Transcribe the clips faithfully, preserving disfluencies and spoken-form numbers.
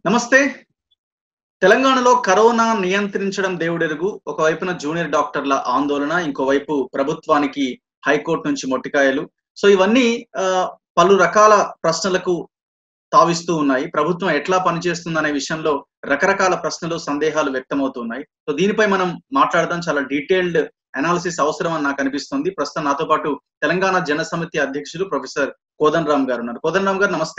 నమస్తే. తెలంగాణలో కరోనా నియంత్రించడం దేవుడెరుగు. ఒకవైపున జూనియర్ డాక్టర్ల ఆందోళన, ఇంకోవైపు ప్రభుత్వానికి హైకోర్టు నుంచి మొట్టికాయలు. సో ఇవన్నీ ఆహ్, పలు రకాల ప్రశ్నలకు తావిస్తూ ఉన్నాయి. ప్రభుత్వం ఎట్లా పనిచేస్తుందనే విషయంలో రకరకాల ప్రశ్నలు, సందేహాలు వ్యక్తమవుతున్నాయి. సో దీనిపై మనం మాట్లాడదాం. చాలా డీటెయిల్డ్ అనాలిసిస్ అవసరం అని నాకు అనిపిస్తుంది. ప్రస్తుతం నాతో పాటు తెలంగాణ జనసమితి అధ్యక్షులు ప్రొఫెసర్ కోదండరామ్ గారు ఉన్నారు. కోదండరామ్ గారు నమస్తే.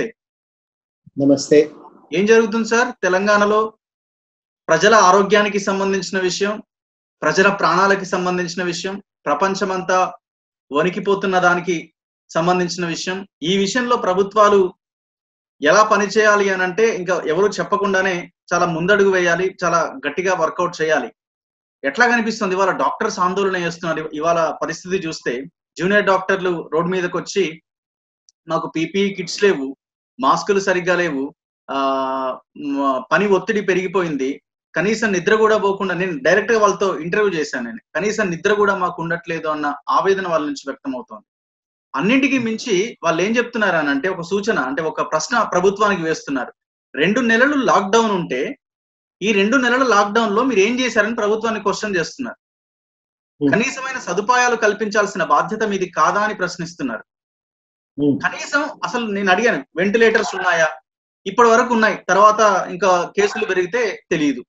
నమస్తే. ఏం జరుగుతుంది సార్ తెలంగాణలో? ప్రజల ఆరోగ్యానికి సంబంధించిన విషయం, ప్రజల ప్రాణాలకి సంబంధించిన విషయం, ప్రపంచమంతా వణికిపోతున్న దానికి సంబంధించిన విషయం. ఈ విషయంలో ప్రభుత్వాలు ఎలా పనిచేయాలి అనంటే ఇంకా ఎవరు చెప్పకుండానే చాలా ముందడుగు వేయాలి. చాలా గట్టిగా వర్కౌట్ చేయాలి. ఎట్లా కనిపిస్తుంది ఇవాళ డాక్టర్స్ ఆందోళన చేస్తున్నారు. ఇవాళ పరిస్థితి చూస్తే జూనియర్ డాక్టర్లు రోడ్ మీదకొచ్చి మాకు పీపీఈ కిట్స్ లేవు, మాస్కులు సరిగ్గా లేవు, ఆహ్, మ పని ఒత్తిడి పెరిగిపోయింది. కనీసం నిద్ర కూడా పోకుండా నేను డైరెక్ట్‌గా వాళ్ళతో ఇంటర్వ్యూ చేశాను నేను. కనీసం నిద్ర కూడా మాకు ఉండట్లేదు అన్న ఆవేదన వాళ్ళ నుంచి వ్యక్తమవుతోంది. అన్నింటికి మించి వాళ్ళేం చెప్తున్నారు అనంటే ఒక సూచన అంటే ఒక ప్రశ్న ప్రభుత్వానికి వేస్తున్నారు. రెండు నెలలు లాక్‌డౌన్ ఉంటే ఈ రెండు నెలల లాక్‌డౌన్‌లో మీరేం చేశారని ప్రభుత్వాన్ని క్వెషన్ చేస్తున్నారు. హ్మ్. కనీసమైన సదుపాయాలు కల్పించాల్సిన బాధ్యత మీది కాదా అని ప్రశ్నిస్తున్నారు. హ్మ్. కనీసం అసలు నేను అడిగాను వెంటిలేటర్స్ ఉన్నాయా? ఇప్పటి వరకు ఉన్నాయి. తర్వాత ఇంకా కేసులు పెరిగితే తెలీదు.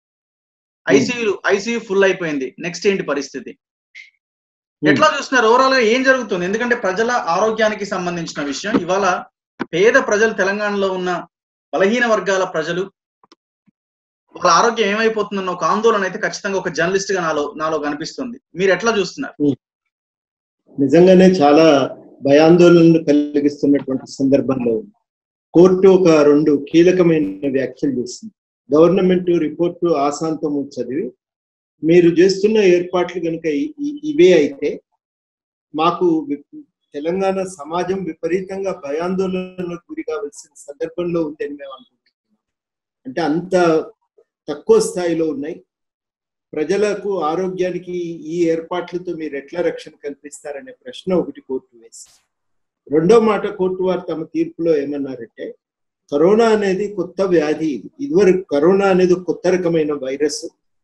హ్మ్. ఐసీయూలు ఐసీయూ ఫుల్ అయిపోయింది. నెక్స్ట్ ఏంటి పరిస్థితి? హ్మ్. ఎట్లా చూస్తున్నారు? ఓవరాల్‌గా ఏం జరుగుతుంది? ఎందుకంటే ప్రజల ఆరోగ్యానికి సంబంధించిన విషయం. ఇవాళ పేద ప్రజలు తెలంగాణలో ఉన్న బలహీన వర్గాల ప్రజలు వాళ్ళ ఆరోగ్యం ఏమైపోతుందన్న ఒక ఆందోళన అయితే ఖచ్చితంగా ఒక జర్నలిస్ట్‌గా నాలో నాలో కనిపిస్తుంది. మీరు ఎట్లా చూస్తున్నారు? హ్మ్. నిజంగానే చాలా భయాందోళనలు కలిగిస్తున్నటువంటి సందర్భంలో కోర్టు ఒక రెండు కీలకమైన వ్యాఖ్యలు చేసింది. గవర్నమెంట్ రిపోర్టు ఆశాంతము చదివి మీరు చేస్తున్న ఏర్పాట్లు గనుక ఇ ఇవే అయితే మాకు వి తెలంగాణ సమాజం విపరీతంగా భయాందోళనలకు గురి కావాల్సిన సందర్భంలో ఉందని మేము అనుకుంటున్నాం. అంటే అంత తక్కువ స్థాయిలో ఉన్నాయి. ప్రజలకు ఆరోగ్యానికి ఈ ఏర్పాట్లతో మీరు ఎట్లా రక్షణ కల్పిస్తారనే ప్రశ్న ఒకటి కోర్టు వేసింది. రెండో మాట కోర్టు వారు తమ తీర్పులో ఏమన్నారంటే కరోనా అనేది కొత్త వ్యాధి. ఇదివరకు కరోనా అనేది కొత్త రకమైన వైరస్.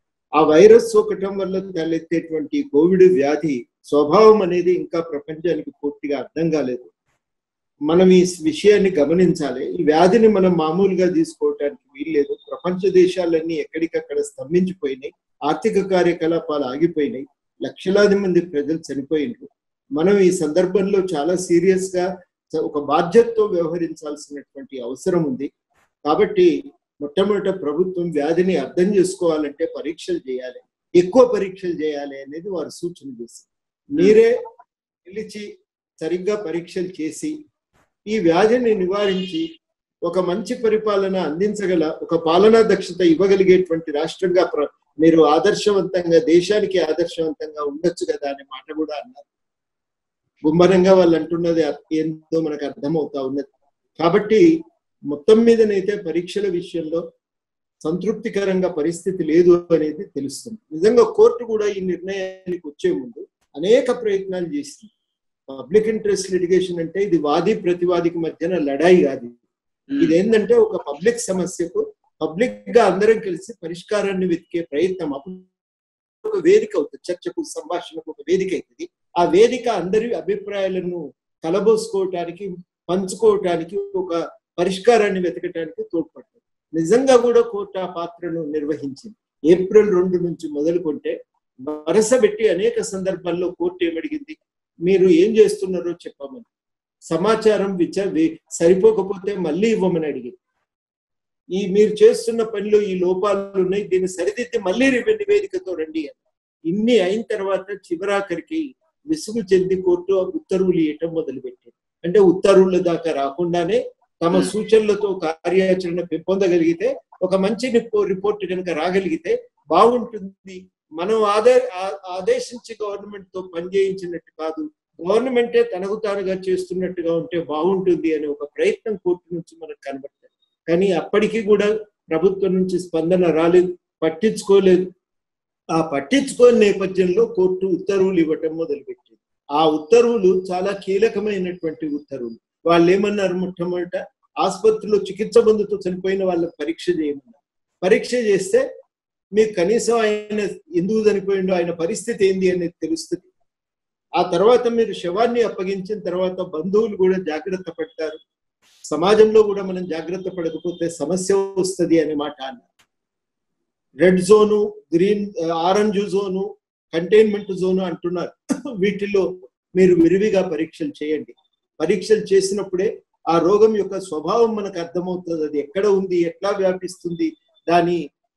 ఆ వైరస్ సోకటం వల్ల తలెత్తేటువంటి కోవిడ్ వ్యాధి స్వభావం అనేది ఇంకా ప్రపంచానికి పూర్తిగా అర్థం కాలేదు. మనం ఈ విషయాన్ని గమనించాలి. ఈ వ్యాధిని మనం మామూలుగా తీసుకోవడానికి వీల్లేదు. ప్రపంచ దేశాలన్నీ ఎక్కడికక్కడ స్తంభించిపోయినాయి. ఆర్థిక కార్యకలాపాలు ఆగిపోయినాయి. లక్షలాది మంది ప్రజలు చనిపోయినారు. మనం ఈ సందర్భంలో చాలా సీరియస్ గా ఒక బాధ్యతతో వ్యవహరించాల్సినటువంటి అవసరం ఉంది. కాబట్టి మొట్టమొదట ప్రభుత్వం వ్యాధిని అర్థం చేసుకోవాలంటే పరీక్షలు చేయాలి, ఎక్కువ పరీక్షలు చేయాలి అనేది వారు సూచన చేశారు. మీరే పిలిచి సరిగ్గా పరీక్షలు చేసి ఈ వ్యాధిని నివారించి ఒక మంచి పరిపాలన అందించగల ఒక పాలనా దక్షత ఇవ్వగలిగేటువంటి రాష్ట్రంగా మీరు ఆదర్శవంతంగా దేశానికి ఆదర్శవంతంగా ఉండొచ్చు కదా అనే మాట కూడా అన్నారు. గుమ్మరంగా వాళ్ళు అంటున్నది ఏందో మనకు అర్థమవుతా ఉన్నది. కాబట్టి మొత్తం మీదనైతే పరీక్షల విషయంలో సంతృప్తికరంగా పరిస్థితి లేదు అనేది తెలుస్తుంది. నిజంగా కోర్టు కూడా ఈ నిర్ణయానికి వచ్చే ముందు అనేక ప్రయత్నాలు చేసింది. పబ్లిక్ ఇంట్రెస్ట్ లిటిగేషన్ అంటే ఇది వాది ప్రతివాదికి మధ్యన లడాయి కాదు. ఇదేంటంటే ఒక పబ్లిక్ సమస్యకు పబ్లిక్ గా అందరం కలిసి పరిష్కారాన్ని వెతికే ప్రయత్నం. అప్పుడు ఒక వేదిక అవుతుంది, చర్చకు సంభాషణకు ఒక వేదిక అవుతుంది. ఆ వేదిక అందరి అభిప్రాయాలను కలబోసుకోవటానికి పంచుకోవటానికి ఒక పరిష్కారాన్ని వెతకటానికి తోడ్పడుతుంది. నిజంగా కూడా కోర్టు ఆ పాత్రను నిర్వహించింది. ఏప్రిల్ రెండు నుంచి మొదలుకుంటే వరసబెట్టి అనేక సందర్భాల్లో కోర్టు ఏమడిగింది, మీరు ఏం చేస్తున్నారో చెప్పమని. సమాచారం విచ సరిపోకపోతే మళ్ళీ ఇవ్వమని అడిగింది. ఈ మీరు చేస్తున్న పనిలో ఈ లోపాలు ఉన్నాయి, దీన్ని సరిదిద్ది మళ్ళీ నివేదికతో రండి అని. ఇన్ని అయిన తర్వాత చివరాఖరికి విసుగు చెంది కోర్టు ఉత్తర్వులు ఇవ్వటం మొదలుపెట్టింది. అంటే ఉత్తర్వుల దాకా రాకుండానే తమ సూచనలతో కార్యాచరణ పెంపొందగలిగితే ఒక మంచి రిపోర్ట్ కనుక రాగలిగితే బాగుంటుంది. మనం ఆదే ఆదేశించి గవర్నమెంట్ తో పనిచేయించినట్టు కాదు, గవర్నమెంటే తనకు తానుగా చేస్తున్నట్టుగా ఉంటే బాగుంటుంది అనే ఒక ప్రయత్నం కోర్టు నుంచి మనకు కనబడుతుంది. కానీ అప్పటికీ కూడా ప్రభుత్వం నుంచి స్పందన రాలేదు, పట్టించుకోలేదు. ఆ పట్టించుకోని నేపథ్యంలో కోర్టు ఉత్తర్వులు ఇవ్వటం మొదలుపెట్టింది. ఆ ఉత్తర్వులు చాలా కీలకమైనటువంటి ఉత్తర్వులు. వాళ్ళు ఏమన్నారు, మొట్టమొదట ఆసుపత్రిలో చికిత్స పొందుతూ చనిపోయిన వాళ్ళకి పరీక్ష చేయమన్నారు. పరీక్ష చేస్తే మీకు కనీసం ఆయన ఎందుకు చనిపోయిండో, ఆయన పరిస్థితి ఏంది అనేది తెలుస్తుంది. ఆ తర్వాత మీరు శవాన్ని అప్పగించిన తర్వాత బంధువులు కూడా జాగ్రత్త పడతారు. సమాజంలో కూడా మనం జాగ్రత్త పడకపోతే సమస్య వస్తుంది అనే మాట అన్నారు. Red zone, green, orange zone, containment zone అంటున్నారు. వీటిల్లో మీరు విరివిగా పరీక్షలు చేయండి. పరీక్షలు చేసినప్పుడే ఆ రోగం యొక్క స్వభావం మనకు అర్థమవుతుంది. అది ఎక్కడ ఉంది, ఎట్లా వ్యాపిస్తుంది, దాని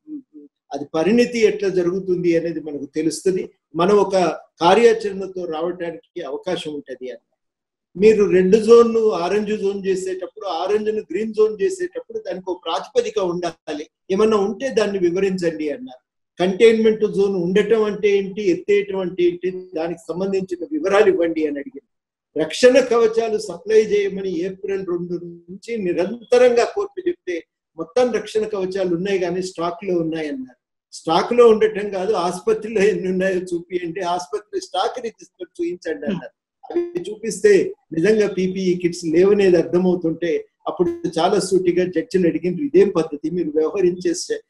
అది పరిణితి ఎట్లా జరుగుతుంది అనేది మనకు తెలుస్తుంది. మనం ఒక కార్యాచరణతో రావడానికి అవకాశం ఉంటుంది అని. మీరు రెడ్ జోన్ ను ఆరెంజ్ జోన్ చేసేటప్పుడు, ఆరెంజ్ ను గ్రీన్ జోన్ చేసేటప్పుడు దానికి ఒక ప్రాతిపదిక ఉండాలి. ఏమన్నా ఉంటే దాన్ని వివరించండి అన్నారు. కంటైన్మెంట్ జోన్ ఉండటం అంటే ఏంటి, ఎత్తేయటం అంటే ఏంటి, దానికి సంబంధించిన వివరాలు ఇవ్వండి అని అడిగింది. రక్షణ కవచాలు సప్లై చేయమని ఏప్రిల్ రెండు నుంచి నిరంతరంగా కోర్టు చెప్తే మొత్తం రక్షణ కవచాలు ఉన్నాయి కానీ స్టాక్ లో ఉన్నాయి అన్నారు. స్టాక్ లో ఉండటం కాదు, ఆసుపత్రిలో ఎన్ని ఉన్నాయో చూపియండి, ఆసుపత్రి స్టాక్ ని తీసుకొని చూపించండి అన్నారు. అవి చూపిస్తే నిజంగా పీపీఈ కిట్స్ లేవనేది అర్థమవుతుంటే అప్పుడు చాలా సూటిగా జడ్జిలు అడిగిండ్రు, ఇదేం పద్ధతి, మీరు వ్యవహరించే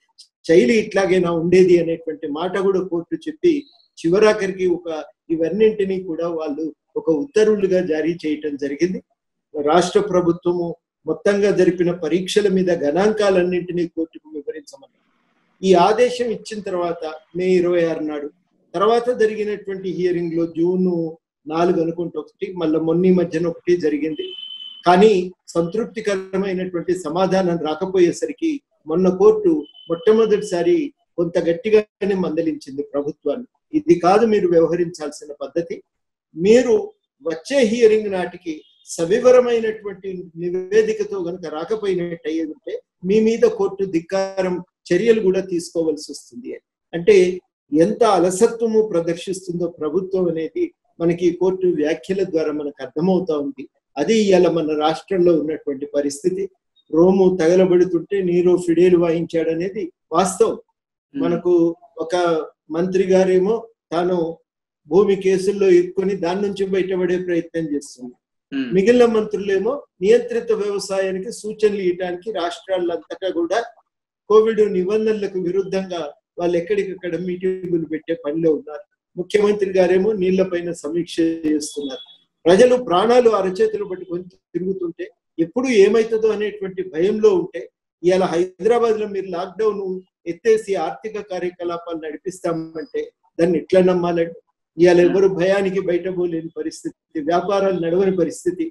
శైలి ఇట్లాగైనా ఉండేది అనేటువంటి మాట కూడా కోర్టు చెప్పి చివరాఖరికి ఒక ఇవన్నింటినీ కూడా వాళ్ళు ఒక ఉత్తర్వులుగా జారీ చేయటం జరిగింది. రాష్ట్ర ప్రభుత్వము మొత్తంగా జరిపిన పరీక్షల మీద గణాంకాలన్నింటినీ కోర్టుకు వివరించమన్నారు. ఈ ఆదేశం ఇచ్చిన తర్వాత మే ఇరవై ఆరు నాడు తర్వాత జరిగినటువంటి హియరింగ్ లో జూన్ నాలుగు అనుకుంటే ఒకటి, మళ్ళీ మొన్న మధ్యన ఒకటి జరిగింది. కానీ సంతృప్తికరమైనటువంటి సమాధానం రాకపోయేసరికి మొన్న కోర్టు మొట్టమొదటిసారి కొంత గట్టిగానే మందలించింది ప్రభుత్వాన్ని. ఇది కాదు మీరు వ్యవహరించాల్సిన పద్ధతి, మీరు వచ్చే హియరింగ్ నాటికి సవివరమైనటువంటి నివేదికతో కనుక రాకపోయినట్టు అయ్యేది ఉంటే మీ మీద కోర్టు ధిక్కారం చర్యలు కూడా తీసుకోవాల్సి వస్తుంది. అంటే ఎంత అలసత్వము ప్రదర్శిస్తుందో ప్రభుత్వం అనేది మనకి కోర్టు వ్యాఖ్యల ద్వారా మనకు అర్థమవుతా ఉంది. అది ఇవాళ మన రాష్ట్రంలో ఉన్నటువంటి పరిస్థితి. రోము తగలబడుతుంటే నీరు ఫిడేలు వాయించాడనేది వాస్తవం. మనకు ఒక మంత్రి గారేమో తాను భూమి కేసుల్లో ఎక్కుని దాని నుంచి బయటపడే ప్రయత్నం చేస్తుంది. మిగిలిన మంత్రులేమో నియంత్రిత వ్యవసాయానికి సూచనలు ఇవ్వడానికి రాష్ట్రాలంతటా కూడా కోవిడ్ నిబంధనలకు విరుద్ధంగా వాళ్ళు ఎక్కడికక్కడ మీటింగులు పెట్టే పనిలో ఉన్నారు. ముఖ్యమంత్రి గారేమో నీళ్లపైన సమీక్ష చేస్తున్నారు. ప్రజలు ప్రాణాలు అరచేతులు పట్టుకొని తిరుగుతుంటే ఎప్పుడు ఏమైతుందో అనేటువంటి భయంలో ఉంటే ఇవాళ హైదరాబాద్ లో మీరు లాక్డౌన్ ఎత్తేసి ఆర్థిక కార్యకలాపాలు నడిపిస్తామంటే దాన్ని ఎట్లా నమ్మాలండి? ఇవాళ ఎవరు భయానికి బయటపోలేని పరిస్థితి, వ్యాపారాలు నడవని పరిస్థితి,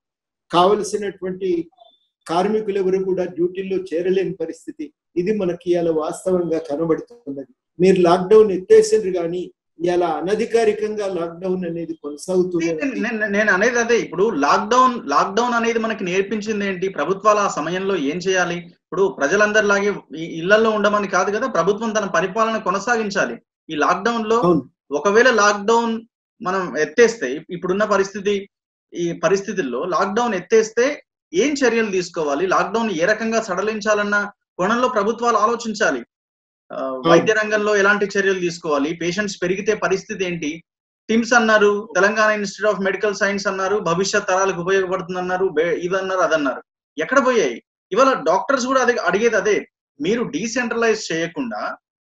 కావలసినటువంటి కార్మికులు ఎవరు కూడా డ్యూటీల్లో చేరలేని పరిస్థితి. ఇది మనకి ఇవాళ వాస్తవంగా కనబడుతున్నది. మీరు లాక్డౌన్ ఎత్తేసిండ్రు కానీ ఇలా అనధికారికంగా లాక్డౌన్ అనేది కొనసాగుతుంది. నేను అనేది అదే, ఇప్పుడు లాక్డౌన్ లాక్డౌన్ అనేది మనకి నేర్పించింది ఏంటి? ప్రభుత్వాలు ఆ సమయంలో ఏం చేయాలి? ఇప్పుడు ప్రజలందరిలాగే ఇళ్లలో ఉండమని కాదు కదా, ప్రభుత్వం తన పరిపాలన కొనసాగించాలి. ఈ లాక్డౌన్ లో ఒకవేళ లాక్డౌన్ మనం ఎత్తేస్తే, ఇప్పుడున్న పరిస్థితి ఈ పరిస్థితుల్లో లాక్డౌన్ ఎత్తేస్తే ఏం చర్యలు తీసుకోవాలి, లాక్డౌన్ ఏ రకంగా సడలించాలన్న కోణంలో ప్రభుత్వాలు ఆలోచించాలి. వైద్య రంగంలో ఎలాంటి చర్యలు తీసుకోవాలి, పేషెంట్స్ పెరిగితే పరిస్థితి ఏంటి? టిమ్స్ అన్నారు, Telangana institute of medical science అన్నారు, భవిష్యత్ తరాలకు ఉపయోగపడుతుంది అన్నారు, ఇదన్నారు అదన్నారు. ఎక్కడ పోయాయి? ఇవాళ డాక్టర్స్ కూడా అదే అడిగేది అదే. మీరు డీసెంట్రలైజ్ చేయకుండా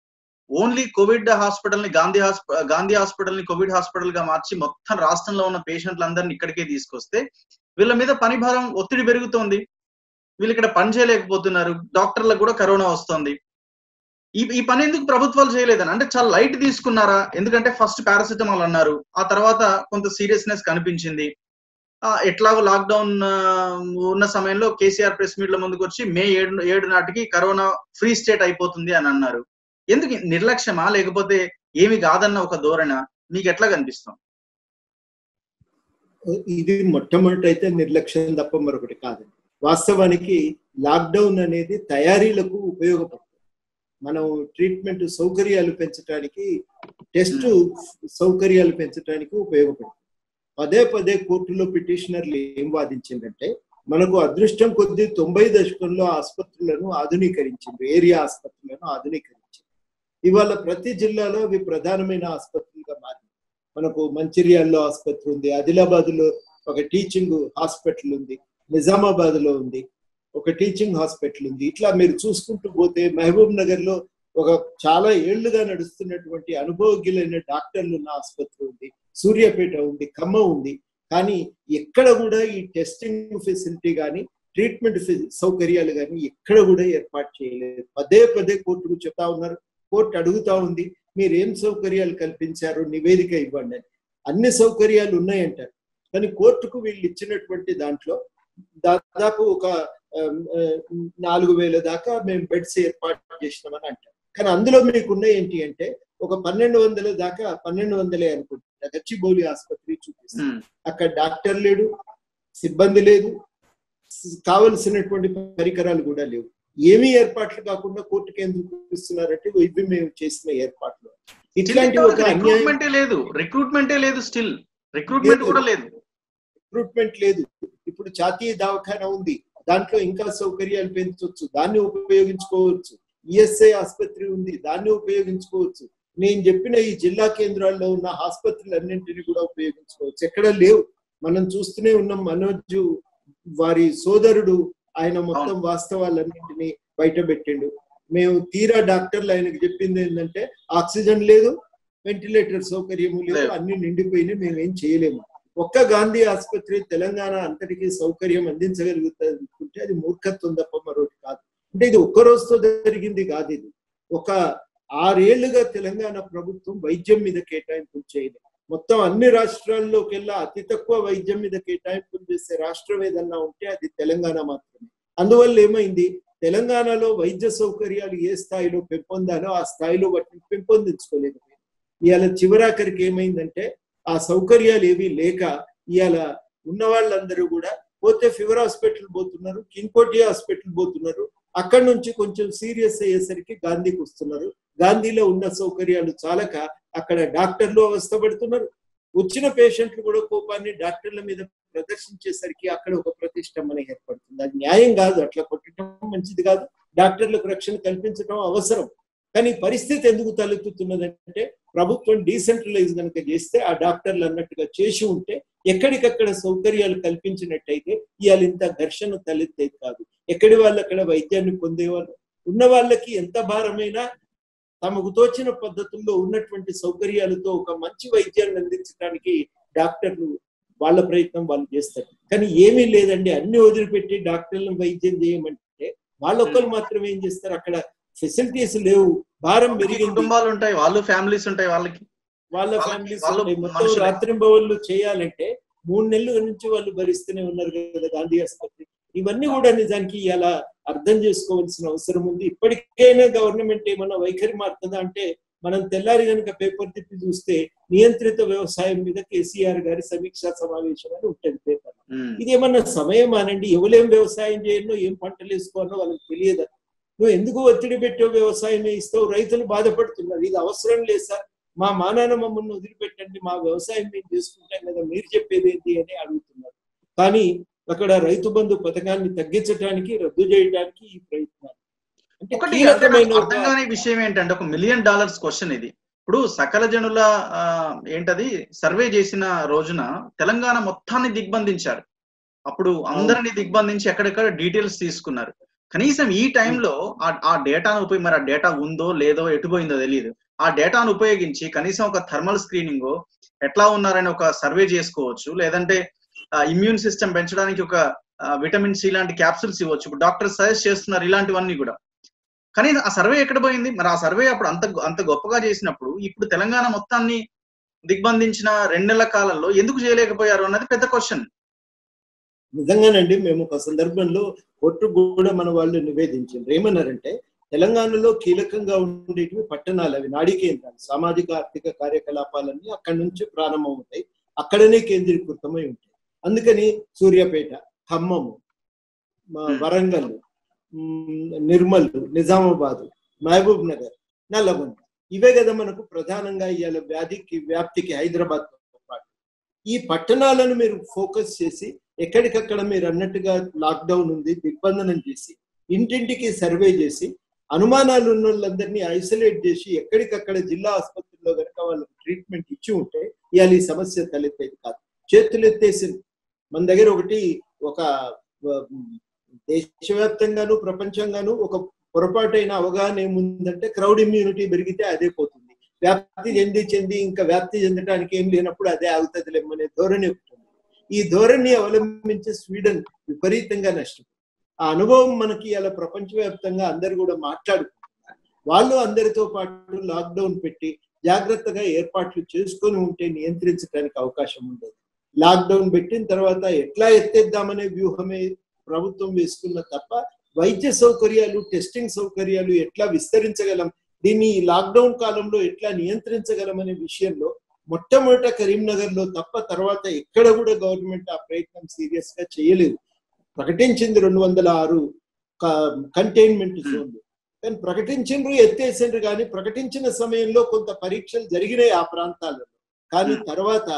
ఓన్లీ కోవిడ్ హాస్పిటల్ ని గాంధీ హాస్పిటల్ గాంధీ హాస్పిటల్ ని కోవిడ్ హాస్పిటల్ గా మార్చి మొత్తం రాష్ట్రంలో ఉన్న పేషెంట్లందరినీ ఇక్కడికే తీసుకొస్తే వీళ్ళ మీద పని భారం, ఒత్తిడి పెరుగుతోంది. వీళ్ళు ఇక్కడ పని చేయలేకపోతున్నారు, డాక్టర్లకు కూడా కరోనా వస్తుంది. ఈ ఈ పని ఎందుకు ప్రభుత్వాలు చేయలేదని అంటే చాలా లైట్ తీసుకున్నారా? ఎందుకంటే ఫస్ట్ పారాసిటమాల్ అన్నారు, ఆ తర్వాత కొంత సీరియస్నెస్ కనిపించింది. ఆ ఎట్లాగో లాక్డౌన్ ఉన్న సమయంలో కేసీఆర్ ప్రెస్ మీట్ లో ముందుకు వచ్చి మే ఏడు ఏడు నాటికి కరోనా ఫ్రీ స్టేట్ అయిపోతుంది అని అన్నారు. ఎందుకు నిర్లక్ష్యమా, లేకపోతే ఏమి కాదన్న ఒక ధోరణ మీకు ఎట్లా కనిపిస్తుంది? ఇది మొట్టమొదటి అయితే నిర్లక్ష్యం తప్ప మరొకటి కాదు. వాస్తవానికి లాక్డౌన్ అనేది తయారీలకు ఉపయోగపడుతుంది. మనం ట్రీట్మెంట్ సౌకర్యాలు పెంచడానికి, టెస్ట్ సౌకర్యాలు పెంచడానికి ఉపయోగపడుతుంది. పదే పదే కోర్టులో పిటిషనర్లు ఏం వాదించిందంటే, మనకు అదృష్టం కొద్దీ తొంభై దశకంలో ఆసుపత్రులను ఆధునీకరించింది, ఏరియా ఆసుపత్రులను ఆధునీకరించింది. ఇవాళ ప్రతి జిల్లాలో అవి ప్రధానమైన ఆసుపత్రులుగా మారింది. మనకు మంచిర్యాలలో ఆసుపత్రి ఉంది, ఆదిలాబాద్ లో ఒక టీచింగ్ హాస్పిటల్ ఉంది, నిజామాబాద్ లో ఉంది, ఒక టీచింగ్ హాస్పిటల్ ఉంది. ఇట్లా మీరు చూసుకుంటూ పోతే మహబూబ్ నగర్ లో ఒక చాలా ఏళ్లుగా నడుస్తున్నటువంటి అనుభవజ్ఞులైన డాక్టర్లు ఉన్న ఆసుపత్రి ఉంది, సూర్యాపేట ఉంది, ఖమ్మం ఉంది. కానీ ఎక్కడ కూడా ఈ టెస్టింగ్ ఫెసిలిటీ కానీ ట్రీట్మెంట్ సౌకర్యాలు కానీ ఎక్కడ కూడా ఏర్పాటు చేయలేదు. పదే పదే కోర్టుకు చెప్తా ఉన్నారు. కోర్టు అడుగుతా ఉంది, మీరు ఏం సౌకర్యాలు కల్పించారో నివేదిక ఇవ్వండి అని. అన్ని సౌకర్యాలు ఉన్నాయంటారు, కానీ కోర్టుకు వీళ్ళు ఇచ్చినటువంటి దాంట్లో దాదాపు ఒక నాలుగు వేల దాకా మేము బెడ్స్ ఏర్పాటు చేసినామని అంటారు. కానీ అందులో మీకు ఉన్నాయి ఏంటి అంటే ఒక పన్నెండు వందల దాకా పన్నెండు వందలే అనుకుంటున్నా గచ్చిబౌలి ఆసుపత్రి చూపిస్తాం. అక్కడ డాక్టర్ లేడు, సిబ్బంది లేదు, కావలసినటువంటి పరికరాలు కూడా లేవు. ఏమీ ఏర్పాట్లు కాకుండా కోర్టుకి ఎందుకు ఇస్తున్నారంటే ఇవి మేము చేసిన ఏర్పాట్లు. ఇట్లాంటి ఒక రిక్రూట్మెంటే లేదు రిక్రూట్మెంటే లేదు స్టిల్ రిక్రూట్మెంట్ కూడా లేదు రిక్రూట్మెంట్ లేదు. ఇప్పుడు జాతీయ దవాఖానా ఉంది, దాంట్లో ఇంకా సౌకర్యాలు పెంచవచ్చు, దాన్ని ఉపయోగించుకోవచ్చు. ఈఎస్ఐ ఆసుపత్రి ఉంది, దాన్ని ఉపయోగించుకోవచ్చు. నేను చెప్పిన ఈ జిల్లా కేంద్రాల్లో ఉన్న ఆసుపత్రులు అన్నింటినీ కూడా ఉపయోగించుకోవచ్చు. ఎక్కడ లేవు, మనం చూస్తూనే ఉన్నాం. మనోజ్ వారి సోదరుడు ఆయన మొత్తం వాస్తవాలన్నింటినీ బయట పెట్టిండు. మేము తీరా డాక్టర్లు ఆయనకు చెప్పింది ఏంటంటే ఆక్సిజన్ లేదు, వెంటిలేటర్ సౌకర్యము లేదు, అన్ని నిండిపోయినాయి, మేము ఏం చేయలేము. ఒక్క గాంధీ ఆసుపత్రి తెలంగాణ అంతటికీ సౌకర్యం అందించగలుగుతుంది అనుకుంటే అది మూర్ఖత్వం తప్ప మరొకటి కాదు. అంటే ఇది ఒక్క రోజుతో జరిగింది కాదు, ఇది ఒక ఆరేళ్లుగా తెలంగాణ ప్రభుత్వం వైద్యం మీద కేటాయింపులు చేయలేదు. మొత్తం అన్ని రాష్ట్రాల్లోకెల్లా అతి తక్కువ వైద్యం మీద కేటాయింపులు చేసే రాష్ట్రం ఏదన్నా ఉంటే అది తెలంగాణ మాత్రమే. అందువల్ల ఏమైంది, తెలంగాణలో వైద్య సౌకర్యాలు ఏ స్థాయిలో పెంపొందాలో ఆ స్థాయిలో వాటిని పెంపొందించుకోలేకపోయింది. ఇవాళ చివరాఖరికి ఏమైందంటే ఆ సౌకర్యాలు ఏవి లేక ఇవాళ ఉన్న వాళ్ళందరూ కూడా పోతే ఫీవర్ హాస్పిటల్ పోతున్నారు, కింగ్కోటి హాస్పిటల్ పోతున్నారు. అక్కడి నుంచి కొంచెం సీరియస్ అయ్యేసరికి గాంధీకి వస్తున్నారు. గాంధీలో ఉన్న సౌకర్యాలు చాలక అక్కడ డాక్టర్లు అవస్థపడుతున్నారు. వచ్చిన పేషెంట్లు కూడా కోపాన్ని డాక్టర్ల మీద ప్రదర్శించేసరికి అక్కడ ఒక ప్రతిష్టంభన ఏర్పడుతుంది. అది న్యాయం కాదు, అట్లా కొట్టడం మంచిది కాదు. డాక్టర్లకు రక్షణ కల్పించడం అవసరం. కానీ పరిస్థితి ఎందుకు తలెత్తుతున్నదంటే ప్రభుత్వం డీసెంట్రలైజ్ కనుక చేస్తే ఆ డాక్టర్లు అన్నట్టుగా చేసి ఉంటే ఎక్కడికక్కడ సౌకర్యాలు కల్పించినట్టయితే ఇవాళ ఇంత ఘర్షణ తలెత్తేది కాదు. ఎక్కడి వాళ్ళు అక్కడ వైద్యాన్ని పొందేవాళ్ళు. ఉన్న వాళ్ళకి ఎంత భారమైనా తమకు తోచిన పద్ధతుల్లో ఉన్నటువంటి సౌకర్యాలతో ఒక మంచి వైద్యాన్ని అందించడానికి డాక్టర్లు వాళ్ళ ప్రయత్నం వాళ్ళు చేస్తారు. కానీ ఏమీ లేదండి, అన్ని వదిలిపెట్టి డాక్టర్లను వైద్యం చేయమంటే వాళ్ళొక్కరు మాత్రం ఏం చేస్తారు, అక్కడ ఫెసిలిటీస్ లేవు, భారం పెరిగింది. కుటుంబాలు ఉంటాయి, వాళ్ళు ఫ్యామిలీస్ ఉంటాయి, వాళ్ళకి వాళ్ళ ఫ్యామిలీస్ మొత్తం రాత్రింబవళ్ళు చేయాలంటే మూడు నెలల నుంచి వాళ్ళు భరిస్తూనే ఉన్నారు కదా గాంధీ ఆసుపత్రి. ఇవన్నీ కూడా నిజానికి ఇలా అర్థం చేసుకోవాల్సిన అవసరం ఉంది. ఇప్పటికైనా గవర్నమెంట్ ఏమన్నా వైఖరి మారుతుందా అంటే మనం తెల్లారి కనుక పేపర్ తిప్పి చూస్తే నియంత్రిత వ్యవసాయం మీద కేసీఆర్ గారి సమీక్షా సమావేశం అని ఉంటుంది పేపర్. ఇది ఏమన్నా సమయం అనండి, ఎవరేం వ్యవసాయం చేయనో ఏం పంటలు వేసుకోవాలో వాళ్ళకి తెలియదా? నువ్వు ఎందుకు ఒత్తిడి పెట్టో వ్యవసాయం ఇస్తావు, రైతులు బాధపడుతున్నారు. ఇది అవసరం లేదు సార్, మా మానాన్న మమ్మల్ని వదిలిపెట్టండి, మా వ్యవసాయం మేము చేసుకుంటాం కదా, మీరు చెప్పేది ఏంటి అని అడుగుతున్నారు. కానీ అక్కడ రైతు బంధు పథకాన్ని తగ్గించడానికి, రద్దు చేయడానికి ఈ ప్రయత్నాలు. ఒకటి అర్థం కాని విషయం ఏంటంటే ఒక మిలియన్ డాలర్స్ క్వశ్చన్ ఇది. ఇప్పుడు సకల జనుల ఏంటది సర్వే చేసిన రోజున తెలంగాణ మొత్తాన్ని దిగ్బంధించారు. అప్పుడు అందరినీ దిగ్బంధించి ఎక్కడెక్కడ డీటెయిల్స్ తీసుకున్నారు. కనీసం ఈ టైంలో ఆ డేటాను ఉపయోగ మరి ఆ డేటా ఉందో లేదో ఎటుపోయిందో తెలియదు. ఆ డేటాను ఉపయోగించి కనీసం ఒక థర్మల్ స్క్రీనింగ్ ఎట్లా ఉన్నారని ఒక సర్వే చేసుకోవచ్చు. లేదంటే ఇమ్యూన్ సిస్టమ్ పెంచడానికి ఒక విటమిన్ సి లాంటి క్యాప్సూల్స్ ఇవ్వచ్చు. ఇప్పుడు డాక్టర్ సజెస్ట్ చేస్తున్నారు ఇలాంటివన్నీ కూడా. కానీ ఆ సర్వే ఎక్కడ పోయింది? మరి ఆ సర్వే అప్పుడు అంత అంత గొప్పగా చేసినప్పుడు ఇప్పుడు తెలంగాణ మొత్తాన్ని దిగ్బంధించిన రెండు నెలల కాలంలో ఎందుకు చేయలేకపోయారు అన్నది పెద్ద క్వశ్చన్. నిజంగానండి, మేము ఒక సందర్భంలో కోర్టు కూడా మన వాళ్ళు నివేదించారు. ఏమన్నారంటే తెలంగాణలో కీలకంగా ఉండేటివి పట్టణాలు, అవి నాడీ కేంద్రాలు, సామాజిక ఆర్థిక కార్యకలాపాలన్నీ అక్కడి నుంచి ప్రారంభమవుతాయి, అక్కడనే కేంద్రీకృతమై ఉంటాయి. అందుకని సూర్యాపేట, ఖమ్మము, వరంగల్, నిర్మల్, నిజామాబాద్, మహబూబ్ నగర్, నల్లగొండ, ఇవే కదా మనకు ప్రధానంగా ఇవాళ వ్యాధికి వ్యాప్తికి హైదరాబాద్ తో పాటు. ఈ పట్టణాలను మీరు ఫోకస్ చేసి ఎక్కడికక్కడ మీరు అన్నట్టుగా లాక్డౌన్ ఉంది, దిగ్బంధనం చేసి ఇంటింటికి సర్వే చేసి అనుమానాలు ఉన్న వాళ్ళందరినీ ఐసోలేట్ చేసి ఎక్కడికక్కడ జిల్లా ఆసుపత్రిలో కనుక వాళ్ళకి ట్రీట్మెంట్ ఇచ్చి ఉంటే ఇవాళ ఈ సమస్య తలెత్తేది కాదు. చేతులు ఎత్తేసింది. మన దగ్గర ఒకటి ఒక దేశవ్యాప్తంగాను ప్రపంచంగాను ఒక పొరపాటైన అవగాహన ఏముందంటే క్రౌడ్ ఇమ్యూనిటీ పెరిగితే అదే పోతుంది, వ్యాప్తి చెంది చెంది ఇంకా వ్యాప్తి చెందడానికి ఏం లేనప్పుడు అదే ఆగుతుందిలేమనే ధోరణి ఉంటుంది. ఈ ధోరణి అవలంబించే స్వీడన్ విపరీతంగా నష్టం. ఆ అనుభవం మనకి అలా ప్రపంచవ్యాప్తంగా అందరు కూడా మాట్లాడుకుంటున్నారు. వాళ్ళు అందరితో పాటు లాక్డౌన్ పెట్టి జాగ్రత్తగా ఏర్పాట్లు చేసుకొని ఉంటే నియంత్రించడానికి అవకాశం ఉండేది. లాక్డౌన్ పెట్టిన తర్వాత ఎట్లా ఎత్తేద్దామనే వ్యూహమే ప్రభుత్వం వేసుకున్న తప్ప వైద్య సౌకర్యాలు, టెస్టింగ్ సౌకర్యాలు ఎట్లా విస్తరించగలం, దీన్ని ఈ లాక్డౌన్ కాలంలో ఎట్లా నియంత్రించగలం అనే విషయంలో మొట్టమొదట కరీంనగర్ లో తప్ప తర్వాత ఎక్కడ కూడా గవర్నమెంట్ ఆ ప్రయత్నం సీరియస్ గా చేయలేదు. ప్రకటించింది రెండు వందల ఆరు కంటైన్మెంట్ జోన్లు, కానీ ప్రకటించిండ్రు ఎత్తేసిండ్రు, కానీ ప్రకటించిన సమయంలో కొంత పరీక్షలు జరిగినాయి ఆ ప్రాంతాలలో. కానీ తర్వాత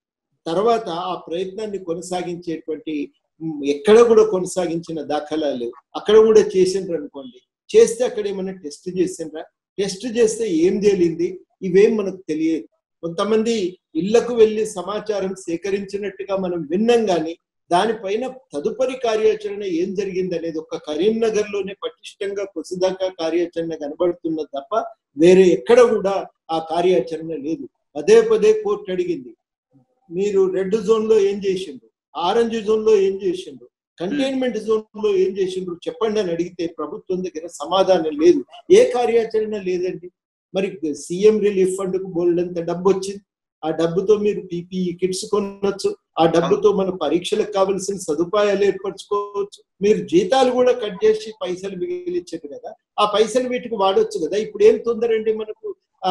తర్వాత ఆ ప్రయత్నాన్ని కొనసాగించేటువంటి ఎక్కడ కూడా కొనసాగించిన దాఖలాలు లేవు. అక్కడ కూడా చేసిండ్రు అనుకోండి, చేస్తే అక్కడ ఏమైనా టెస్ట్ చేసిండ్రా, టెస్ట్ చేస్తే ఏం తేలింది, ఇవేం మనకు తెలియదు. కొంతమంది ఇళ్లకు వెళ్ళి సమాచారం సేకరించినట్టుగా మనం విన్నాం, కానీ దానిపైన తదుపరి కార్యాచరణ ఏం జరిగింది అనేది ఒక కరీంనగర్ లోనే పటిష్టంగా కొద్దిదాకా కార్యాచరణ కనబడుతున్న తప్ప వేరే ఎక్కడ కూడా ఆ కార్యాచరణ లేదు. పదే పదే కోర్టు అడిగింది, మీరు రెడ్ జోన్ లో ఏం చేసిండ్రు, ఆరెంజ్ జోన్ లో ఏం చేసిండ్రు, కంటైన్మెంట్ జోన్ లో ఏం చేసిండ్రు చెప్పండి అని అడిగితే ప్రభుత్వం దగ్గర సమాధానం లేదు, ఏ కార్యాచరణ లేదండి. మరి సీఎం రిలీఫ్ ఫండ్ కు బోల్డంత డబ్బు వచ్చింది, ఆ డబ్బుతో మీరు పీపీఈ కిట్స్ కొనొచ్చు, ఆ డబ్బుతో మన పరీక్షలకు కావలసిన సదుపాయాలు ఏర్పరచుకోవచ్చు, మీరు జీతాలు కూడా కట్ చేసి పైసలు మిగిలిచ్చారు కదా, ఆ పైసలు వీటికి వాడొచ్చు కదా. ఇప్పుడు ఏం తొందరండి మనకు? ఆ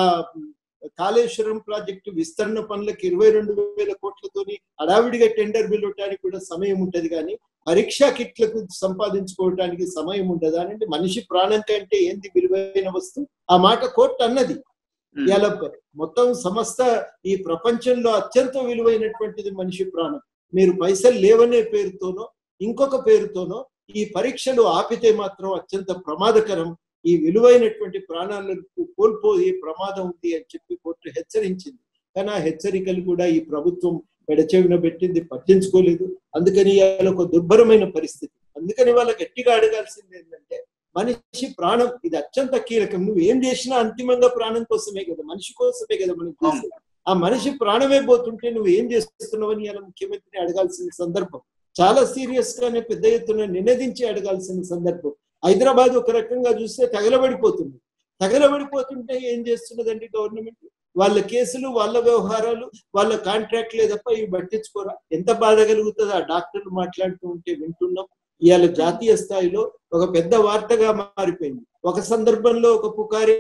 కాళేశ్వరం ప్రాజెక్టు విస్తరణ పనులకు ఇరవై రెండు వేల కోట్లతోని అడావిడిగా టెండర్ పిలవటానికి కూడా సమయం ఉంటది, కానీ పరీక్షా కిట్లకు సంపాదించుకోవటానికి సమయం ఉండదా అంటే మనిషి ప్రాణం కంటే ఏంది విలువైన వస్తువు? ఆ మాట కోర్టు అన్నది. ఇలా మొత్తం సమస్త ఈ ప్రపంచంలో అత్యంత విలువైనటువంటిది మనిషి ప్రాణం. మీరు పైసలు లేవనే పేరుతోనో ఇంకొక పేరుతోనో ఈ పరీక్షలు ఆపితే మాత్రం అత్యంత ప్రమాదకరం, ఈ విలువైనటువంటి ప్రాణాలకు కోల్పోయే ప్రమాదం ఉంది అని చెప్పి కోర్టు హెచ్చరించింది. కానీ ఆ హెచ్చరికలు కూడా ఈ ప్రభుత్వం పెడచెవిన పెట్టింది, పట్టించుకోలేదు. అందుకని ఇవాళ ఒక దుర్భరమైన పరిస్థితి. అందుకని వాళ్ళ గట్టిగా అడగాల్సింది ఏంటంటే, మనిషి ప్రాణం ఇది అత్యంత కీలకం. నువ్వు ఏం చేసినా అంతిమంగా ప్రాణం కోసమే కదా, మనిషి కోసమే కదా మనం చేసేది. ఆ మనిషి ప్రాణమే పోతుంటే నువ్వు ఏం చేస్తున్నావని ఇలా ముఖ్యమంత్రిని అడగాల్సిన సందర్భం. చాలా సీరియస్ గానే పెద్ద ఎత్తున నినదించి అడగాల్సిన సందర్భం. హైదరాబాద్ ఒక రకంగా చూస్తే తగలబడిపోతుంది. తగలబడిపోతుంటే ఏం చేస్తున్నదండి గవర్నమెంట్? వాళ్ళ కేసులు, వాళ్ళ వ్యవహారాలు, వాళ్ళ కాంట్రాక్ట్లే తప్ప ఇవి పట్టించుకోరా? ఎంత బాధ కలుగుతుంది ఆ డాక్టర్లు మాట్లాడుతూ ఉంటే వింటున్నాం. ఇవాళ జాతీయ స్థాయిలో ఒక పెద్ద వార్తగా మారిపోయింది. ఒక సందర్భంలో ఒక పుకారి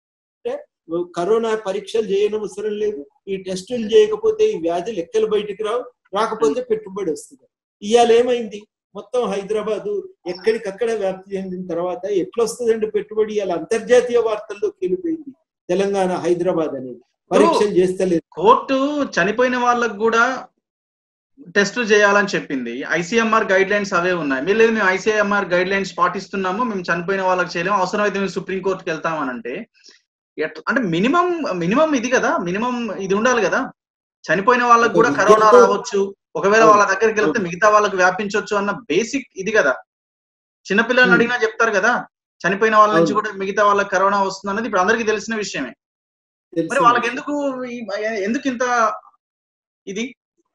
కరోనా పరీక్షలు చేయనవసరం లేదు, ఈ టెస్టులు చేయకపోతే ఈ వ్యాధి లెక్కలు బయటికి రావు, రాకపోతే పెట్టుబడి వస్తుంది. ఇవాళ ఏమైంది? మొత్తం హైదరాబాదు ఎక్కడికక్కడ వ్యాప్తి చెందిన తర్వాత ఎట్లా వస్తుందండి పెట్టుబడి? ఇవాళ అంతర్జాతీయ వార్తల్లోకి వెళ్ళిపోయింది తెలంగాణ, హైదరాబాద్ అనేది. పరీక్షలు చేస్తలేదు. కోర్టు చనిపోయిన వాళ్ళకు కూడా టెస్టులు చేయాలని చెప్పింది. ఐసీఎంఆర్ గైడ్ లైన్స్ అవే ఉన్నాయి. మీరు లేదు మేము ఐసీఎంఆర్ గైడ్ లైన్స్ పాటిస్తున్నాము, మేము చనిపోయిన వాళ్ళకి చేయలేము, అవసరమైతే మేము సుప్రీంకోర్టుకి వెళ్తామని అంటే ఎట్లా? అంటే మినిమం మినిమం ఇది కదా, మినిమం ఇది ఉండాలి కదా. చనిపోయిన వాళ్ళకు కూడా కరోనా రావచ్చు, ఒకవేళ వాళ్ళ దగ్గరికి వెళ్తే మిగతా వాళ్ళకు వ్యాపించవచ్చు అన్న బేసిక్ ఇది కదా. చిన్నపిల్లల్ని అడిగినా చెప్తారు కదా, చనిపోయిన వాళ్ళ నుంచి కూడా మిగతా వాళ్ళకి కరోనా వస్తుంది అన్నది ఇప్పుడు అందరికీ తెలిసిన విషయమే. మరి వాళ్ళకి ఎందుకు ఎందుకు ఇంత ఇది?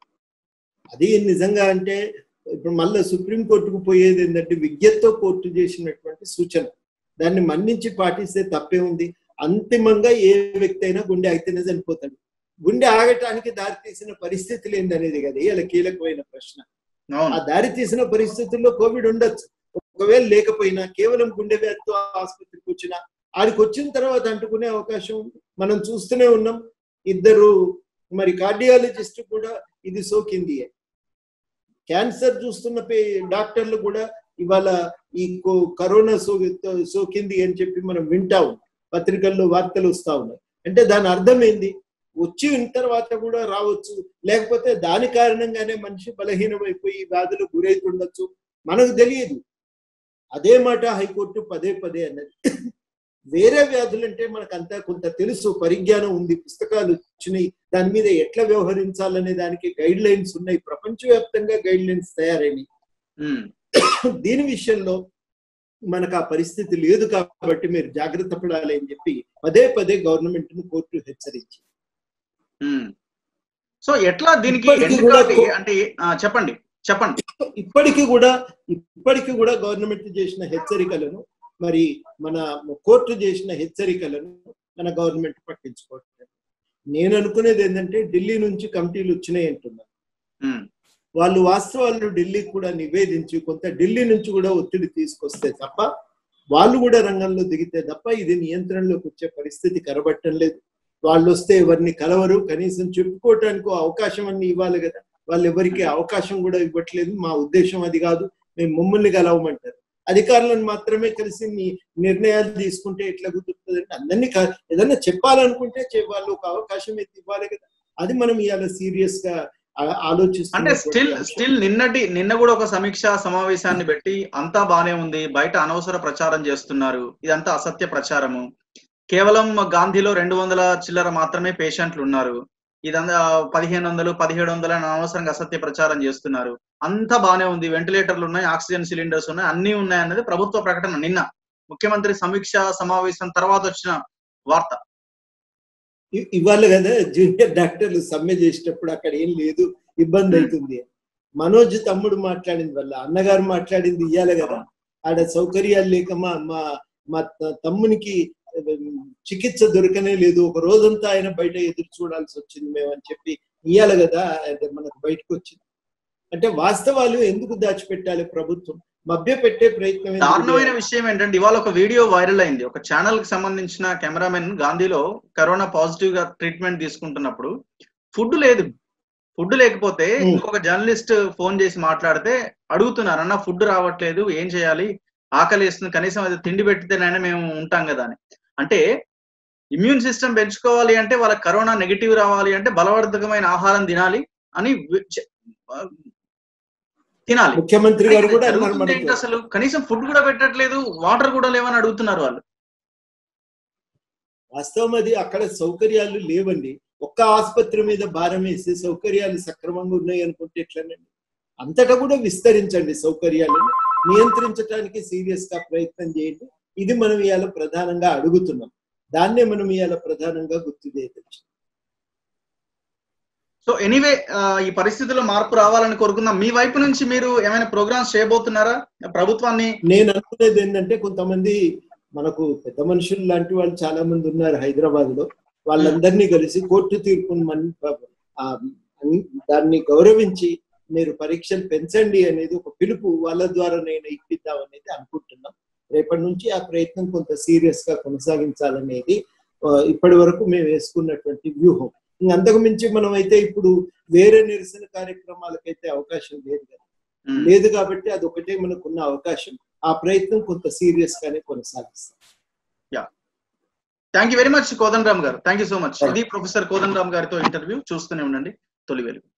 అది నిజంగా అంటే ఇప్పుడు మళ్ళీ సుప్రీంకోర్టుకు పోయేది ఏంటంటే విజ్ఞతతో కోర్టు చేసినటువంటి సూచన, దాన్ని మన్నించి పాటిస్తే తప్పే ఉంది. అంతిమంగా ఏ వ్యక్తి అయినా గుండె అయితేనే చనిపోతాడు. గుండె ఆగటానికి దారి తీసిన పరిస్థితులు ఏందనేది కదా ఇలా కీలకమైన ప్రశ్న. ఆ దారి తీసిన పరిస్థితుల్లో కోవిడ్ ఉండొచ్చు, ఒకవేళ లేకపోయినా కేవలం గుండె వ్యాధితో ఆసుపత్రికి వచ్చినా ఆడికి వచ్చిన తర్వాత అంటుకునే అవకాశం ఉంది. మనం చూస్తూనే ఉన్నాం, ఇద్దరు మరి కార్డియాలజిస్ట్ కూడా ఇది సోకింది. క్యాన్సర్ చూస్తున్న డాక్టర్లు కూడా ఇవాళ ఈ కరోనా సో సోకింది అని చెప్పి మనం వింటా ఉన్నాం, పత్రికల్లో వార్తలు వస్తా ఉన్నాయి. అంటే దాని అర్థం ఏంది? వచ్చిన తర్వాత కూడా రావచ్చు, లేకపోతే దాని కారణంగానే మనిషి బలహీనమైపోయి వ్యాధులు గురైతుండొచ్చు, మనకు తెలియదు. అదే మాట హైకోర్టు పదే పదే అన్నది. వేరే వ్యాధులు అంటే మనకు అంతా కొంత తెలుసు, పరిజ్ఞానం ఉంది, పుస్తకాలు వచ్చినాయి, దాని మీద ఎట్లా వ్యవహరించాలనే దానికి గైడ్ లైన్స్ ఉన్నాయి, ప్రపంచవ్యాప్తంగా గైడ్ లైన్స్ తయారైనవి. దీని విషయంలో మనకు ఆ పరిస్థితి లేదు కాబట్టి మీరు జాగ్రత్త పడాలి అని చెప్పి పదే పదే గవర్నమెంట్ ను కోర్టు హెచ్చరించి. సో ఎట్లా దీనికి అంటే చెప్పండి చెప్పండి ఇప్పటికీ కూడా ఇప్పటికీ కూడా గవర్నమెంట్ చేసిన హెచ్చరికలను మరి మన కోర్టు చేసిన హెచ్చరికలను మన గవర్నమెంట్ పట్టించుకోవట్లేదు. నేను అనుకునేది ఏంటంటే ఢిల్లీ నుంచి కమిటీలు వచ్చినాయి అంటున్నారు. వాళ్ళు వాస్తవాలు ఢిల్లీకి కూడా నివేదించి కొంత ఢిల్లీ నుంచి కూడా ఒత్తిడి తీసుకొస్తే తప్ప, వాళ్ళు కూడా రంగంలో దిగితే తప్ప ఇది నియంత్రణలోకి వచ్చే పరిస్థితి కనబడటం లేదు. వాళ్ళు వస్తే ఎవరిని కలవరు, కనీసం చెప్పుకోవటానికి అవకాశం అన్ని ఇవ్వాలి కదా. వాళ్ళు ఎవరికి అవకాశం కూడా ఇవ్వట్లేదు. మా ఉద్దేశం అది కాదు, మేము మమ్మల్ని కలవమంటారు. అధికారులను మాత్రమే కలిసి నిర్ణయాలు తీసుకుంటే ఎట్లా కుదురుతుంది అంటే అందరినీ ఏదన్నా చెప్పాలనుకుంటే వాళ్ళు ఒక అవకాశం అయితే ఇవ్వాలి కదా. అది మనం ఇవాళ సీరియస్ గా ఆలోచిస్తాం. అంటే స్టిల్ స్టిల్ నిన్నటి నిన్న కూడా ఒక సమీక్షా సమావేశాన్ని పెట్టి అంతా బానే ఉంది, బయట అనవసర ప్రచారం చేస్తున్నారు, ఇదంతా అసత్య ప్రచారము, కేవలం గాంధీలో రెండు వందల చిల్లర మాత్రమే పేషెంట్లు ఉన్నారు, ఇదంతా పదిహేను వందలు పదిహేడు వందలు అనవసరంగా అసత్య ప్రచారం చేస్తున్నారు, అంతా బానే ఉంది, వెంటిలేటర్లు ఉన్నాయి, ఆక్సిజన్ సిలిండర్స్ ఉన్నాయి, అన్ని ఉన్నాయి అన్నది ప్రభుత్వ ప్రకటన. నిన్న ముఖ్యమంత్రి సమీక్ష సమావేశం తర్వాత వచ్చిన వార్త. ఇవాళ కదా జూనియర్ డాక్టర్లు సమ్మె చేసేటప్పుడు అక్కడ ఏం లేదు, ఇబ్బంది అవుతుంది. మనోజ్ తమ్ముడు మాట్లాడింది వల్ల అన్నగారు మాట్లాడింది ఇయ్యాలి కదా. ఆడ సౌకర్యాలు లేక మా మా తమ్మునికి చికిత్స దొరకనే లేదు, ఒక రోజంతా ఆయన బయట ఎదురు చూడాల్సి వచ్చింది మేము అని చెప్పి ఇయ్యాలి కదా మనకు బయటకు వచ్చింది. అంటే వాస్తవాలు ఎందుకు దాచిపెట్టాలి ప్రభుత్వం? మభ్య పెట్టే ప్రయత్నం. దారుణమైన విషయం ఏంటంటే ఇవాళ ఒక వీడియో వైరల్ అయింది. ఒక ఛానల్ కి సంబంధించిన కెమెరామెన్ గాంధీలో కరోనా పాజిటివ్ గా ట్రీట్మెంట్ తీసుకుంటున్నప్పుడు ఫుడ్ లేదు. ఫుడ్ లేకపోతే ఇంకొక జర్నలిస్ట్ ఫోన్ చేసి మాట్లాడితే అడుగుతున్నారు, అన్న ఫుడ్ రావట్లేదు, ఏం చేయాలి, ఆకలి వేస్తుంది, కనీసం అది తిండి పెట్టితేనైనా మేము ఉంటాం కదా అని. అంటే ఇమ్యూన్ సిస్టమ్ పెంచుకోవాలి అంటే వాళ్ళకి కరోనా నెగిటివ్ రావాలి అంటే బలవర్ధకమైన ఆహారం తినాలి అని తినాలి. ముఖ్యమంత్రి గారు కూడా అసలు కనీసం ఫుడ్ కూడా పెట్టట్లేదు, వాటర్ కూడా లేవని అడుగుతున్నారు వాళ్ళు. వాస్తవం అది. అక్కడ సౌకర్యాలు లేవండి. ఒక్క ఆసుపత్రి మీద భారం వేసి సౌకర్యాలు సక్రమంగా ఉన్నాయి అనుకుంటే ఎట్లనండి? అంతటా కూడా విస్తరించండి, సౌకర్యాలను నియంత్రించడానికి సీరియస్ గా ప్రయత్నం చేయండి. ఇది మనం ఇవాళ ప్రధానంగా అడుగుతున్నాం. దాన్నే మనం ఇవాళ ప్రధానంగా గుర్తు చేయవచ్చు. సో ఎనీవే ఈ పరిస్థితుల్లో మార్పు రావాలని కోరుకుందాం. మీ వైపు నుంచి మీరు ఏమైనా ప్రోగ్రామ్స్ చేయబోతున్నారా ప్రభుత్వాన్ని? నేను అనుకునేది ఏంటంటే కొంతమంది మనకు పెద్ద మనుషులు లాంటి వాళ్ళు చాలా మంది ఉన్నారు హైదరాబాద్ లో. వాళ్ళందరినీ కలిసి కోర్టు తీర్పును దాన్ని గౌరవించి మీరు పరీక్షలు పెంచండి అనేది ఒక పిలుపు వాళ్ళ ద్వారా నేను ఇప్పిద్దాం అనేది అనుకుంటున్నాం. రేపటి నుంచి ఆ ప్రయత్నం కొంత సీరియస్ గా కొనసాగించాలనేది ఇప్పటి వరకు మేము వేసుకున్నటువంటి వ్యూహం. అంతకు మించి మనం అయితే ఇప్పుడు వేరే నిరసన కార్యక్రమాలకైతే అవకాశం లేదు కదా. లేదు కాబట్టి అది ఒకటే మనకున్న అవకాశం. ఆ ప్రయత్నం కొంత సీరియస్ గానే కొనసాగిస్తాం. Yeah, thank you very much Kodandaram garu. Thank you so much. ఇది ప్రొఫెసర్ కోదండరామ్ గారితో ఇంటర్వ్యూ. చూస్తూనే ఉండండి తొలి వెలుగు.